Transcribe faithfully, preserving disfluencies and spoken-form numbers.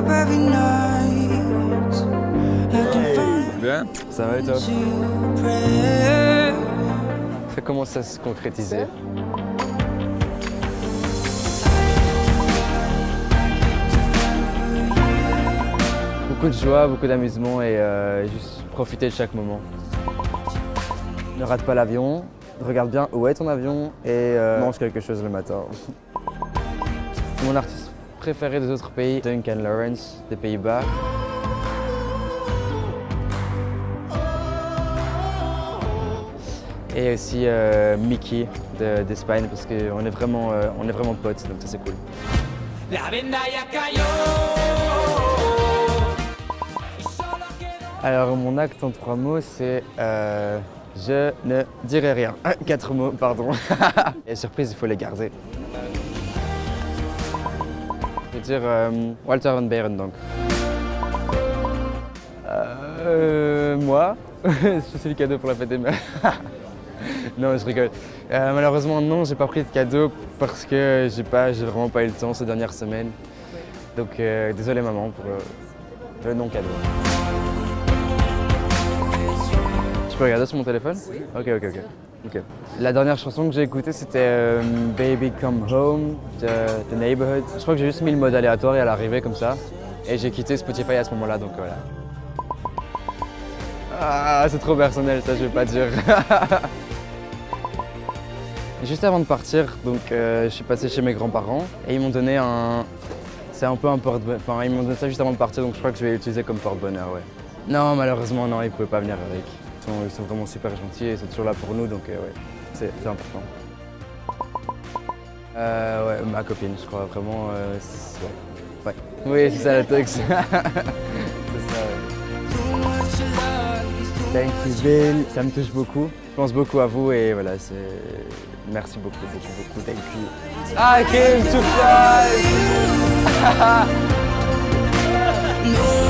Bien. Ça va et toi? Ça commence à se concrétiser. Beaucoup de joie, beaucoup d'amusement et euh, juste profiter de chaque moment. Ne rate pas l'avion, regarde bien où est ton avion et euh, mange quelque chose le matin. Mon artiste préféré des autres pays, Duncan Lawrence des Pays-Bas. Et aussi euh, Mickey d'Espagne parce qu'on est vraiment, euh, on est vraiment potes, donc ça c'est cool. Alors mon acte en trois mots c'est euh, je ne dirai rien. Quatre mots, pardon. Et surprise, il faut les garder. Je vais dire euh, Walter van Beeren donc. Euh, moi, je suis le cadeau pour la fête des mères. Non, je rigole. Euh, malheureusement, non, j'ai pas pris de cadeau parce que j'ai pas, j'ai vraiment pas eu le temps ces dernières semaines. Donc, euh, désolé maman pour euh, le non-cadeau. Je peux regarder sur mon téléphone? Oui. Ok, ok, ok. ok. La dernière chanson que j'ai écoutée, c'était euh, Baby Come Home de The Neighborhood. Je crois que j'ai juste mis le mode aléatoire et elle arrivait comme ça. Et j'ai quitté Spotify à ce moment-là, donc voilà. Ah, c'est trop personnel, ça, je vais pas dire. Juste avant de partir, donc, euh, je suis passé chez mes grands-parents et ils m'ont donné un... C'est un peu un porte-bonheur, enfin ils m'ont donné ça juste avant de partir donc je crois que je vais l'utiliser comme porte-bonheur, ouais. Non, malheureusement non, ils ne pouvaient pas venir avec. Ils sont, ils sont vraiment super gentils et ils sont toujours là pour nous donc euh, ouais, c'est important. Euh, ouais, ma copine, je crois vraiment, euh, ouais. ouais. Oui, c'est ça la tox. C'est ça, ouais. Thank you, Bill. Ça me touche beaucoup. Je pense beaucoup à vous et voilà, c'est... Merci beaucoup, beaucoup, beaucoup. Thank you. I came to fly.